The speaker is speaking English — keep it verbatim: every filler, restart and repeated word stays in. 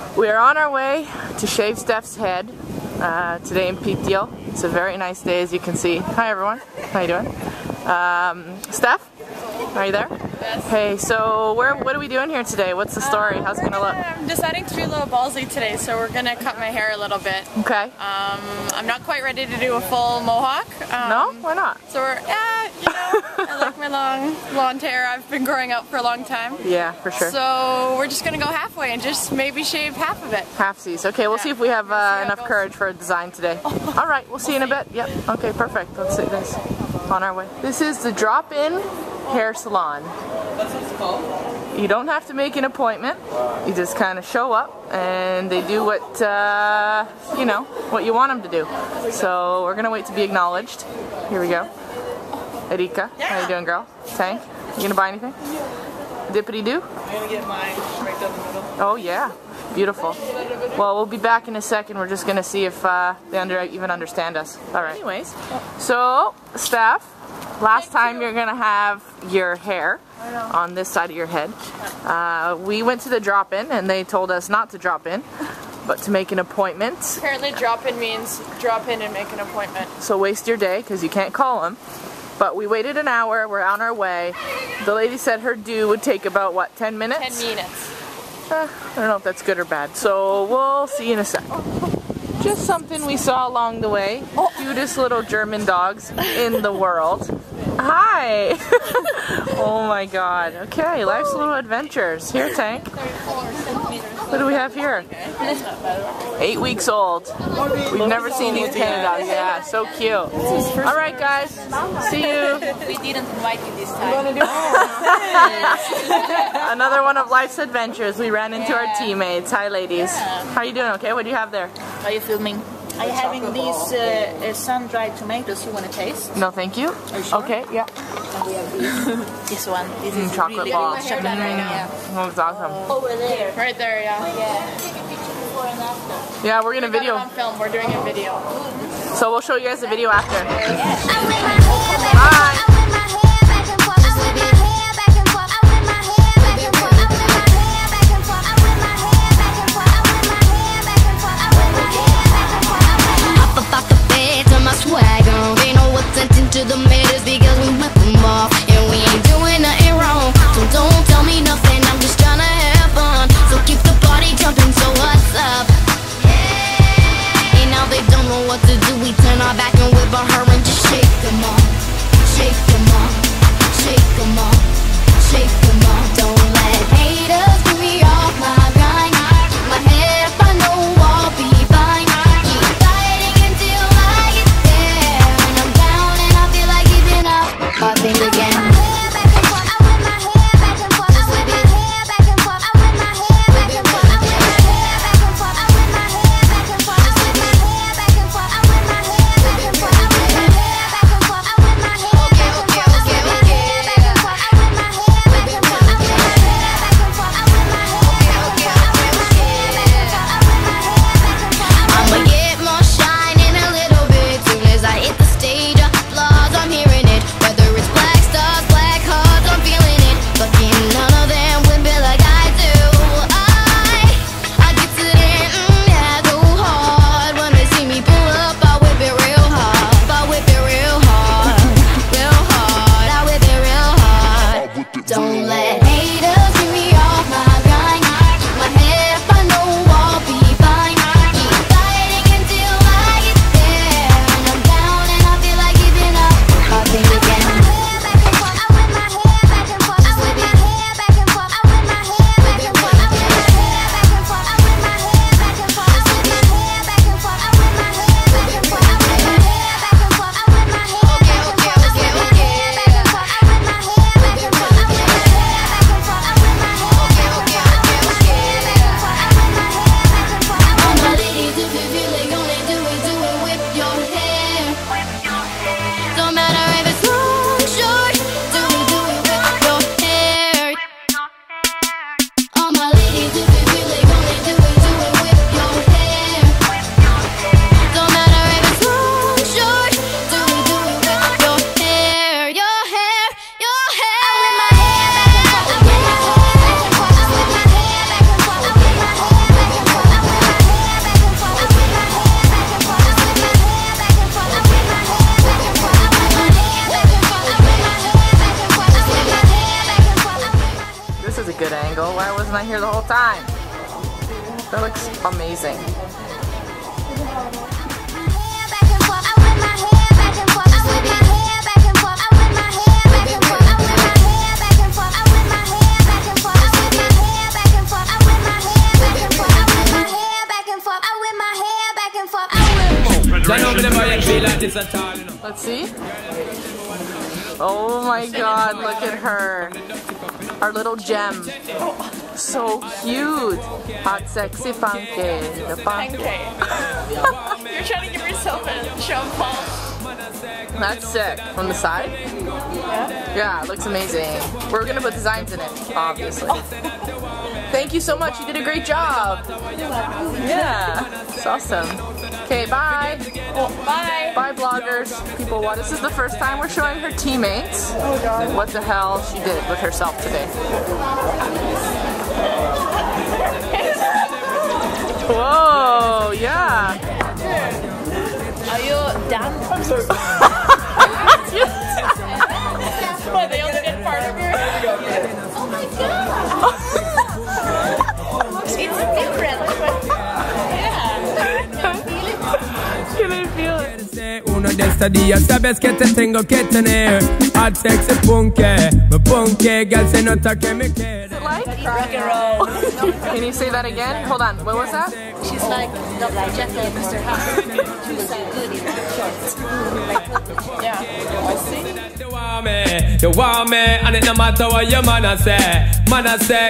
We are on our way to shave Steph's head uh, today in Piteå. It's a very nice day, as you can see. Hi everyone, how you doing? Um, Steph, are you there? Yes. Hey, so where, what are we doing here today? What's the story? Um, How's it gonna look? I'm deciding to be a little ballsy today, so we're gonna cut my hair a little bit. Okay. Um, I'm not quite ready to do a full mohawk. Um, No? Why not? So we're, yeah, you know, I like my long blonde hair. I've been growing out for a long time. Yeah, for sure. So we're just gonna go halfway and just maybe shave half of it. Halfsies. Okay, we'll Yeah. see if we have uh, enough goes. courage for a design today. All right, we'll see you in a bit. Yep. Okay, perfect. Let's see this. On our way. This is the drop-in hair salon. That's what it's called? You don't have to make an appointment. You just kind of show up and they do what, uh, you know, what you want them to do. So we're going to wait to be acknowledged. Here we go. Erika, how you doing, girl? Tank, you going to buy anything? Dippity-doo? I'm going to get mine right down the middle. Oh, yeah. Beautiful. Well, we'll be back in a second. We're just going to see if uh, they under even understand us. All right. Anyways, so, Steph, last time you're going to have your hair on this side of your head. Uh, we went to the drop-in, and they told us not to drop in, but to make an appointment. Apparently drop-in means drop in and make an appointment. So waste your day, because you can't call them. But we waited an hour. We're on our way. The lady said her due would take about, what, ten minutes? ten minutes. Uh, I don't know if that's good or bad, so we'll see you in a sec. Just something we saw along the way. Cutest little German dogs in the world. Hi! Oh my god. Okay, life's little adventures. Here, Tank. What do we have here? Eight weeks old. We've never seen these kind of dogs. Yeah, so cute. Alright guys, see you. We didn't invite you this time. Another one of life's adventures. We ran into our teammates. Hi ladies. How are you doing? Okay, what do you have there? Are you filming? Are you having these uh, uh, sun-dried tomatoes you want to taste? No, thank you. Are you sure? Okay, yeah. And we have these. This one. This is Mm, chocolate really ball. good chocolate right now. Oh, it's awesome. Over there. Right there, yeah. Yeah. Take a picture before and after. Yeah, we're gonna We got it video. on film. We're doing a video. So we'll show you guys the video after. Bye. To the matters because we rip them off and we ain't doing nothing wrong. So don't tell me nothing, I'm just trying to have fun. So keep the party jumping, so what's up? And now they don't know what to do. We turn our back and whip on her and just shake them off. Shake not here the whole time. That looks amazing. Let's see. Oh my god, look at her. Our little gem. So cute. Hot, sexy, funky. The funky. You're trying to give yourself a show pulse. That's sick. From the side? Yeah. Yeah, it looks amazing. We're gonna put designs in it, obviously. Thank you so much. You did a great job. Yeah, it's awesome. Okay, bye. Bye. Bye, bloggers. People, what? This is the first time we're showing her teammates. Oh god. What the hell she did with herself today. Whoa, yeah. Are you done? What, they only did part of her? Oh my god! It's different. Yeah. Can I feel it? Uno de estos días sabes que te tengo que tener. Hot, sexy, punky. Me punky, girl, se nota que me quiere. Like? Rock and roll. Can you say that again? Hold on, what was that? She's like the Jack and Mister Hunt. She was so good in her shorts. Yeah. I see. You want me, you want me, and it no matter what your man a say, man a say.